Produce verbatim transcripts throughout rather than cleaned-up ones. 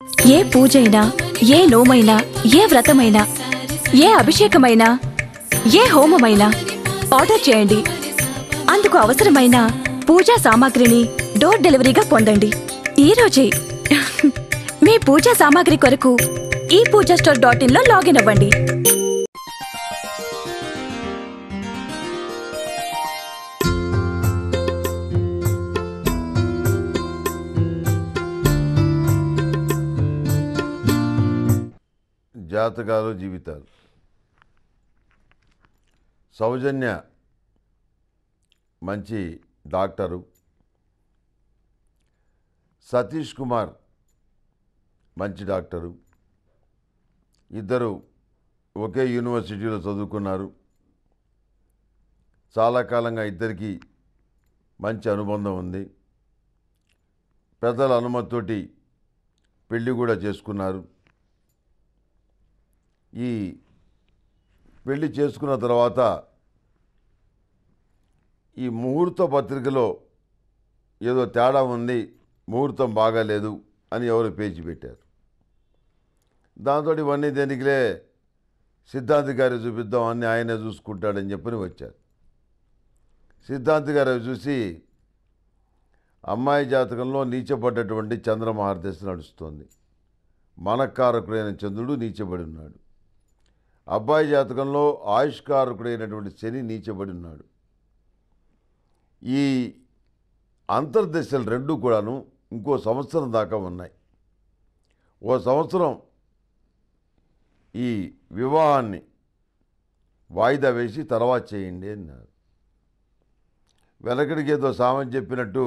ఏ పూజైనా ఏ నోమైనా ఏ వ్రతమైనా ఏ అభిషేకమైనా ఏ హోమమైనా ఆర్డర్ చేయండి. అందుకు అవసరమైన పూజా సామాగ్రిని డోర్ డెలివరీగా పొందండి ఈ రోజే. మీ పూజా సామాగ్రి కొరకు ఈ పూజా స్టోర్ డాట్ ఇన్ లో లాగిన్ అవ్వండి. జాతకాలు జీవితాలు. సౌజన్య మంచి డాక్టరు, సతీష్ కుమార్ మంచి డాక్టరు. ఇద్దరు ఒకే యూనివర్సిటీలో చదువుకున్నారు. చాలా కాలంగా ఇద్దరికి మంచి అనుబంధం ఉంది. పెద్దల అనుమతితోటి పెళ్ళి కూడా చేసుకున్నారు. ఈ పెళ్లి చేసుకున్న తర్వాత ఈ ముహూర్త పత్రికలో ఏదో తేడా ఉంది, ముహూర్తం బాగాలేదు అని ఎవరు పేచి పెట్టారు. దాంతో ఇవన్నీ దేనికిలే సిద్ధాంతి గారి చూపిద్దాం అన్నీ ఆయనే చూసుకుంటాడని చెప్పని వచ్చారు. సిద్ధాంతి గారు చూసి అమ్మాయి జాతకంలో నీచబడ్డటువంటి చంద్రమహారదశ నడుస్తోంది. మనకారకుడైన చంద్రుడు నీచబడి ఉన్నాడు. అబ్బాయి జాతకంలో ఆయుష్కారకుడైనటువంటి శని నీచబడి ఉన్నాడు. ఈ అంతర్దశలు రెండు కూడాను ఇంకో సంవత్సరం దాకా ఉన్నాయి. ఓ సంవత్సరం ఈ వివాహాన్ని వాయిదా వేసి తర్వాత చేయండి అన్నారు. వెనకడికి ఏదో సామెత చెప్పినట్టు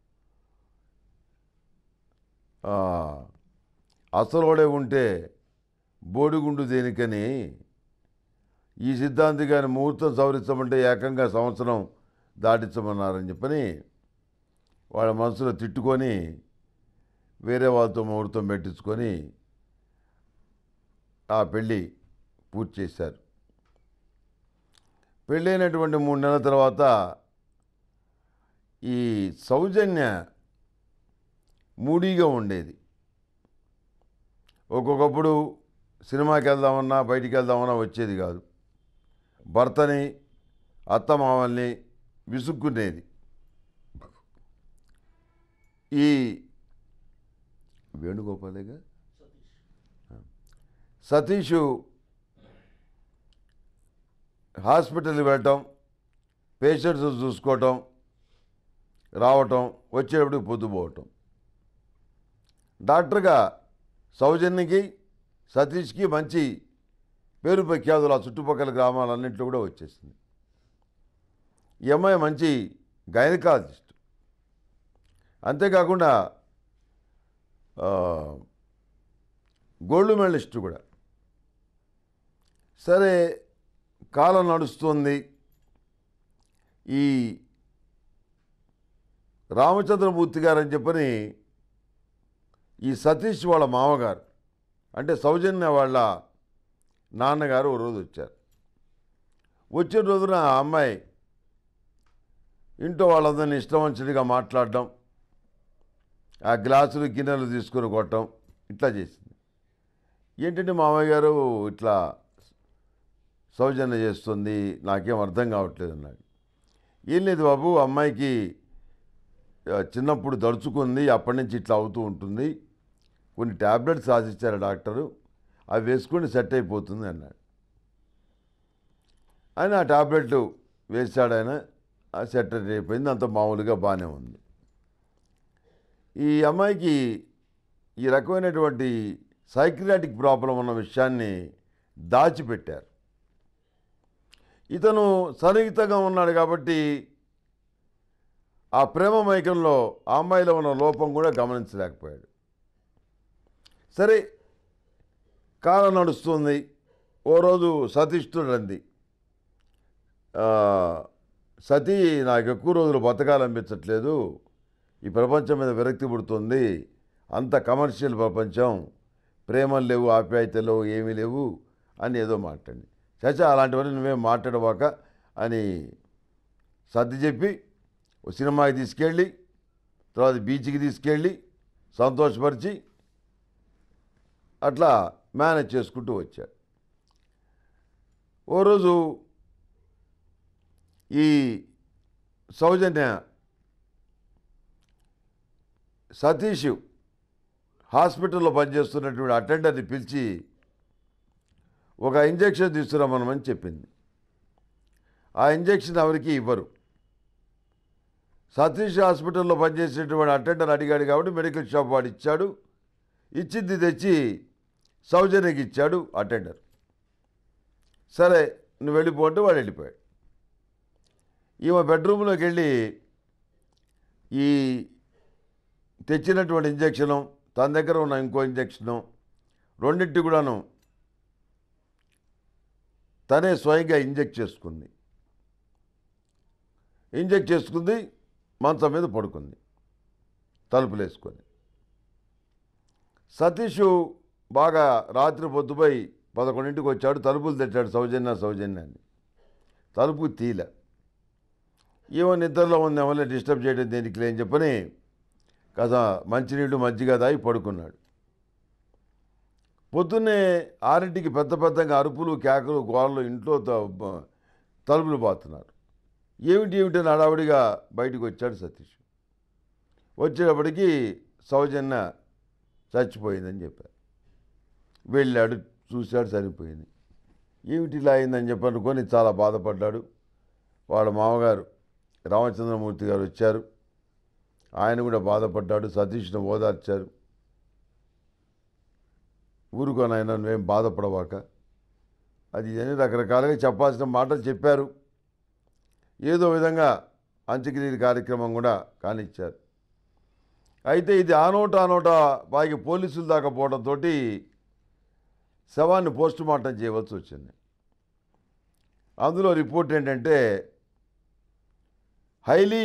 అసలోడే ఉంటే బోడిగుండు దేనికని ఈ సిద్ధాంతి గారిని ముహూర్తం సవరించమంటే ఏకంగా సంవత్సరం దాటించమన్నారని చెప్పని వాళ్ళ మనసులో తిట్టుకొని వేరే వాళ్ళతో ముహూర్తం పెట్టించుకొని ఆ పెళ్ళి పూర్తి చేశారు. పెళ్ళైనటువంటి మూడు నెలల తర్వాత ఈ సౌజన్య మూడీగా ఉండేది. ఒక్కొక్కప్పుడు సినిమాకి వెళ్దామన్నా బయటికి వెళ్దామన్నా వచ్చేది కాదు. భర్తని అత్తమామల్ని విసుక్కునేది. ఈ వేణుగోపాలేగా సతీషు హాస్పిటల్కి వెళ్ళటం, పేషెంట్స్ చూసుకోవటం, రావటం, వచ్చేటప్పుడు పొద్దుపోవటం. డాక్టర్గా సౌజన్యకి సతీష్కి మంచి పేరు ప్రఖ్యాతులు ఆ చుట్టుపక్కల గ్రామాలన్నింటిలో కూడా వచ్చేసింది. ఈ అమ్మాయి మంచి గైనకాలజిస్ట్. అంతేకాకుండా గోల్డ్ మెడలిస్ట్ కూడా. సరే, కాలం నడుస్తుంది. ఈ రామచంద్రమూర్తి గారు అని చెప్పని ఈ సతీష్ వాళ్ళ మామగారు అంటే సౌజన్య వాళ్ళ నాన్నగారు ఓ రోజు వచ్చారు. వచ్చిన రోజున ఆ అమ్మాయి ఇంట్లో వాళ్ళందరినీ ఇష్టవంతుడిగా మాట్లాడడం, ఆ గ్లాసులు గిన్నెలు తీసుకొని కొట్టడం ఇట్లా చేసింది. ఏంటంటే మామయ్య గారు ఇట్లా సౌజన్య చేస్తుంది, నాకేం అర్థం కావట్లేదు అన్నాడు. ఏం లేదు బాబు, అమ్మాయికి చిన్నప్పుడు దడుచుకుంది, అప్పటి నుంచి ఇట్లా అవుతూ ఉంటుంది, కొన్ని ట్యాబ్లెట్స్ రాసిచ్చారు డాక్టరు, అవి వేసుకొని సెట్ అయిపోతుంది అన్నాడు. ఆయన ఆ ట్యాబ్లెట్లు వేసాడు. ఆయన సెట్ అయిపోయింది, అంత మామూలుగా బాగానే ఉంది. ఈ అమ్మాయికి ఈ రకమైనటువంటి సైక్రియాటిక్ ప్రాబ్లం ఉన్న విషయాన్ని దాచిపెట్టారు. ఇతను సన్నిహితంగా ఉన్నాడు కాబట్టి ఆ ప్రేమ మైకంలో ఆ అమ్మాయిలో ఉన్న లోపం కూడా గమనించలేకపోయాడు. సరే, కాలం నడుస్తుంది. ఓ రోజు సతీష్తుడు అంది, సతీ నాకు ఎక్కువ రోజులు బతకాలనిపించట్లేదు, ఈ ప్రపంచం మీద విరక్తి పుడుతుంది, అంత కమర్షియల్ ప్రపంచం, ప్రేమలు లేవు, ఆప్యాయతలు ఏమీ లేవు అని ఏదో మాట్లాడి, చచ్చా అలాంటివన్నీ నువ్వేం మాట్లాడవాక అని సర్ది చెప్పి ఓ సినిమాకి తీసుకెళ్ళి తర్వాత బీచ్కి తీసుకెళ్ళి సంతోషపరిచి అట్లా మేనేజ్ చేసుకుంటూ వచ్చాడు. ఓ రోజు ఈ సౌజన్య సతీష్ హాస్పిటల్లో పనిచేస్తున్నటువంటి అటెండర్ని పిలిచి ఒక ఇంజెక్షన్ తీసుకురామని చెప్పింది. ఆ ఇంజెక్షన్ ఎవరికి ఇవ్వరు. సతీష్ హాస్పిటల్లో పనిచేసేటువంటి అటెండర్ అడిగాడు కాబట్టి మెడికల్ షాప్ వాడు ఇచ్చాడు. ఇచ్చింది తెచ్చి సౌజన్యకి ఇచ్చాడు అటెండర్. సరే నువ్వు వెళ్ళిపోంటే వాడు వెళ్ళిపోయాడు. ఈమె బెడ్రూమ్లోకి వెళ్ళి ఈ తెచ్చినటువంటి ఇంజెక్షను, తన దగ్గర ఉన్న ఇంకో ఇంజెక్షను రెండింటి కూడాను తనే స్వయంగా ఇంజెక్ట్ చేసుకుంది. ఇంజెక్ట్ చేసుకుంది, మంచం మీద పడుకుంది తలుపులు వేసుకొని. సతీష్ బాగా రాత్రి పొద్దుపోయి పదకొండింటికి వచ్చాడు. తలుపులు తెచ్చాడు సౌజన్య సౌజన్యాన్ని. తలుపు తీల. ఏమో నిద్రలో ఉంది, వల్ల డిస్టర్బ్ చేయడం దేనికి లేని చెప్పని కాస్త మంచినీళ్ళు మజ్జిగ దాగి పడుకున్నాడు. పొద్దున్నే ఆరింటికి పెద్ద పెద్దగా అరుపులు కేకలు గోళ్ళు ఇంట్లో తలుపులు బాతున్నారు. ఏమిటి ఏమిటని హడావుడిగా బయటకు వచ్చాడు సతీష్. వచ్చేటప్పటికి సౌజన్య చచ్చిపోయిందని చెప్పారు. వెళ్ళాడు, చూశాడు, సరిపోయింది. ఏమిటి ఇలా అయిందని చెప్పి అనుకొని చాలా బాధపడ్డాడు. వాళ్ళ మామగారు రామచంద్రమూర్తి గారు వచ్చారు. ఆయన కూడా బాధపడ్డాడు. సతీష్ను ఓదార్చారు. ఊరుకోనైనా నువ్వేం బాధపడవాక, అది అని రకరకాలుగా చెప్పాల్సిన మాటలు చెప్పారు. ఏదో విధంగా అంత్యక్రియల కార్యక్రమం కూడా కానిచ్చారు. అయితే ఇది ఆనోట ఆనోట బాగా పోలీసుల దాకా పోవడంతో శవాన్ని పోస్ట్ మార్టం చేయవలసి వచ్చింది. అందులో రిపోర్ట్ ఏంటంటే హైలీ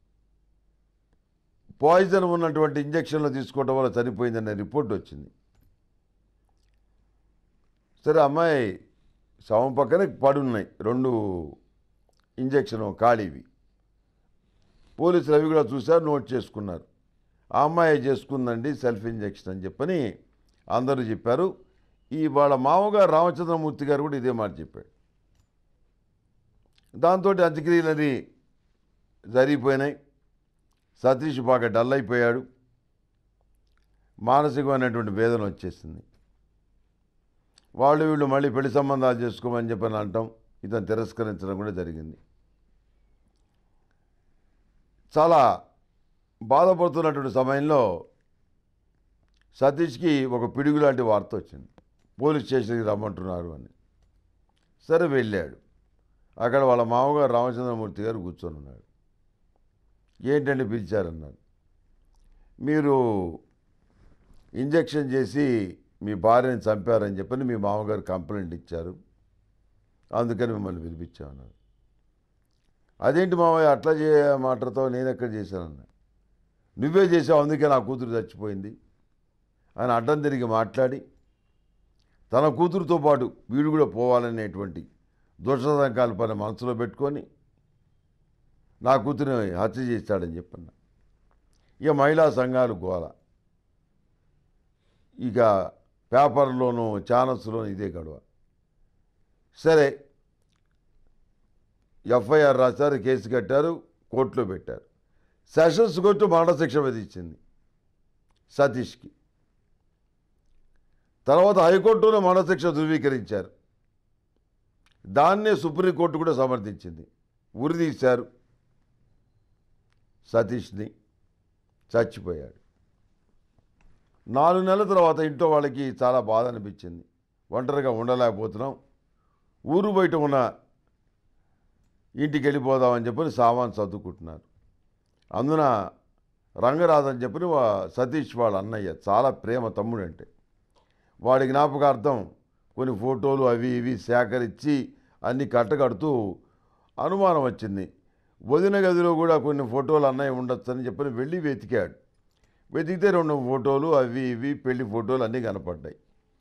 పాయిజన్ ఉన్నటువంటి ఇంజక్షన్లు తీసుకోవడం వల్ల చనిపోయిందనే రిపోర్ట్ వచ్చింది. సరే, అమ్మాయి శవం పక్కనే పడున్నాయి రెండు ఇంజక్షన్ ఖాళీవి. పోలీసులు అవి కూడా చూశారు, నోట్ చేసుకున్నారు. ఆ అమ్మాయి చేసుకుందండి సెల్ఫ్ ఇంజక్షన్ అని చెప్పని అందరూ చెప్పారు. ఈ వాళ్ళ మామగారు రామచంద్రమూర్తి గారు కూడా ఇదే మాట చెప్పాడు. దాంతో అంత్యక్రియలని జరిగిపోయినాయి. సతీష్ బాగా డల్ అయిపోయాడు. మానసికమైనటువంటి వేదన వచ్చేసింది. వాళ్ళు వీళ్ళు మళ్ళీ పెళ్లి సంబంధాలు చేసుకోమని చెప్పని అంటాం, ఇతను తిరస్కరించడం కూడా జరిగింది. చాలా బాధపడుతున్నటువంటి సమయంలో సతీష్కి ఒక పిడుగు లాంటి వార్త వచ్చింది. పోలీస్ స్టేషన్కి రమ్మంటున్నారు అని. సరే వెళ్ళాడు. అక్కడ వాళ్ళ మామగారు రామచంద్రమూర్తి గారు కూర్చొని ఉన్నాడు. ఏంటంటే పిలిచారన్నారు. మీరు ఇంజెక్షన్ చేసి మీ భార్యని చంపారని చెప్పని మీ మామగారు కంప్లైంట్ ఇచ్చారు, అందుకని మిమ్మల్ని పిలిపించామన్నారు. అదేంటి మామయ్య అట్లా చే మాటతో నేను ఎక్కడ చేశానన్నా. నువ్వే చేసావు, అందుకే నా కూతురు చచ్చిపోయింది అని అడ్డం తిరిగి మాట్లాడి తన కూతురుతో పాటు వీడు కూడా పోవాలనేటువంటి దుష్టసంకల్పాన్ని మనసులో పెట్టుకొని నా కూతురిని హత్య చేస్తాడని చెప్పన్న. ఇక మహిళా సంఘాలు గోల, ఇక పేపర్లోనూ ఛానల్స్లోనూ ఇదే గొడవ. సరే ఎఫ్ఐఆర్ రాశారు, కేసు కట్టారు, కోర్టులో పెట్టారు. సెషన్స్ కోర్టు మరణశిక్ష విధించింది సతీష్కి. తర్వాత హైకోర్టులో మరణశిక్ష ధృవీకరించారు. దాన్నే సుప్రీంకోర్టు కూడా సమర్థించింది. ఉరిదీశారు సతీష్ని, చచ్చిపోయాడు. నాలుగు నెలల తర్వాత ఇంట్లో వాళ్ళకి చాలా బాధ అనిపించింది. ఒంటరిగా ఉండలేకపోతున్నాం, ఊరు బయట ఉన్న ఇంటికి వెళ్ళిపోదామని చెప్పని సామాన్ సర్దుకుంటున్నారు. అందున రంగరాజని చెప్పని సతీష్ వాళ్ళ అన్నయ్య, చాలా ప్రేమ తమ్ముడు అంటే, వాడి జ్ఞాపకార్థం కొన్ని ఫోటోలు అవి ఇవి సేకరించి అన్నీ కట్టకడుతూ అనుమానం వచ్చింది. వదిన గదిలో కూడా కొన్ని ఫోటోలు అన్నయ్య ఉండొచ్చని చెప్పని వెళ్ళి వెతికాడు. వెతికితే రెండు ఫోటోలు అవి ఇవి పెళ్లి ఫోటోలు అన్నీ కనపడ్డాయి.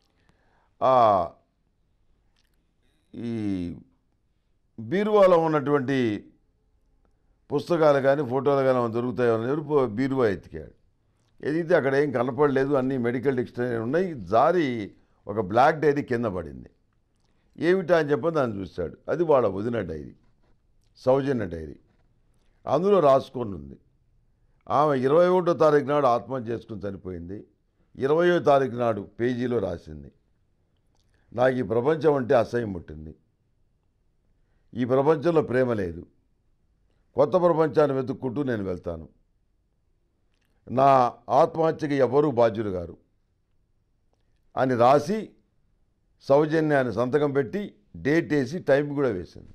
ఈ బీరువాలో ఉన్నటువంటి పుస్తకాలు కానీ ఫోటోలు కానీ దొరుకుతాయో అని బీరువా ఎతికాడు. ఎదిగితే అక్కడ ఏం కనపడలేదు, అన్నీ మెడికల్ డిక్షనరీ ఉన్నాయి. జారి ఒక బ్లాక్ డైరీ కింద పడింది. ఏమిటా అని చెప్పి దాన్ని చూశాడు. అది వాళ్ళ వదిన డైరీ, సౌజన్య డైరీ. అందులో రాసుకొని ఉంది, ఆమె ఇరవై ఒకటో తారీఖు నాడు ఆత్మహత్య చేసుకుని చనిపోయింది. ఇరవయో తారీఖు నాడు పేజీలో రాసింది, నాకు ఈ ప్రపంచం అంటే అసహ్యం పుట్టింది, ఈ ప్రపంచంలో ప్రేమ లేదు, కొత్త ప్రపంచాన్ని వెతుక్కుంటూ నేను వెళ్తాను, నా ఆత్మహత్యకి ఎవరూ బాధ్యులు గారు అని రాసి సౌజన్యాన్ని సంతకం పెట్టి డేట్ వేసి టైం కూడా వేసింది.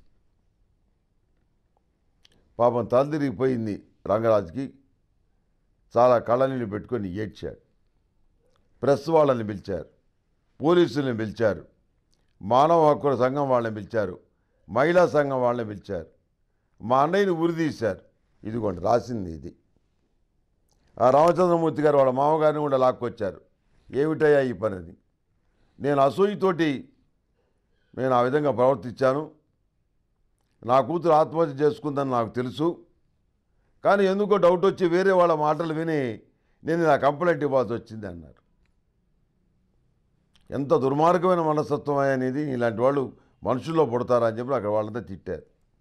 పాపం తలదిరిగిపోయింది రంగరాజుకి. చాలా కళ్ళనీళ్ళు పెట్టుకొని ఏడ్చాడు. ప్రెస్ వాళ్ళని పిలిచారు, పోలీసుల్ని పిలిచారు, మానవ హక్కుల సంఘం వాళ్ళని పిలిచారు, మహిళా సంఘం వాళ్ళని పిలిచారు. మా అన్నయ్యని ఉరిదీశారు. ఇదిగోండి రాసింది ఇది. ఆ రామచంద్రమూర్తి గారు వాళ్ళ మామగారిని కూడా లాక్కొచ్చారు. ఏమిటయ్యా ఈ పనిది, నేను అసూయతోటి నేను ఆ విధంగా ప్రవర్తించాను, నా కూతురు ఆత్మహత్య చేసుకుందని నాకు తెలుసు, కానీ ఎందుకో డౌట్ వచ్చి వేరే వాళ్ళ మాటలు విని నేను నా కంప్లైంట్ ఇవ్వాల్సి వచ్చింది అన్నారు. ఎంత దుర్మార్గమైన మనస్తత్వం అనేది, ఇలాంటి వాళ్ళు మనుషుల్లో పుడతారా అని చెప్పి అక్కడ వాళ్ళంతా తిట్టారు.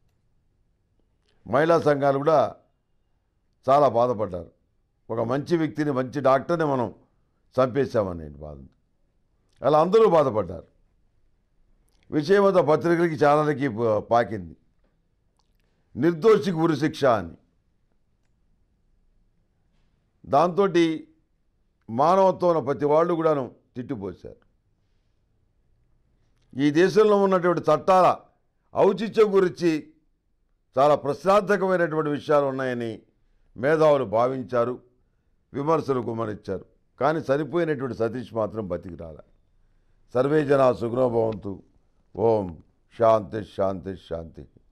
మహిళా సంఘాలు కూడా చాలా బాధపడ్డారు. ఒక మంచి వ్యక్తిని, మంచి డాక్టర్ని మనం చంపేశామని బాధ. అలా అందరూ బాధపడ్డారు. విషయమంతా పత్రికలకి ఛానల్కి పాకింది. నిర్దోషికి ఉరిశిక్ష అని. దాంతో మానవత్వం ఉన్న ప్రతి వాళ్ళు కూడాను తిట్టిపోశారు. ఈ దేశంలో ఉన్నటువంటి చట్టాల ఔచిత్యం గురించి చాలా ప్రశ్నార్థకమైనటువంటి విషయాలు ఉన్నాయని మేధావులు భావించారు, విమర్శలు కుమ్మరించారు. కానీ చనిపోయినటువంటి సతీష్ మాత్రం బతికి రాల. సర్వే జనా సుఖనో భవంతు. ఓం శాంతి శాంతి శాంతి.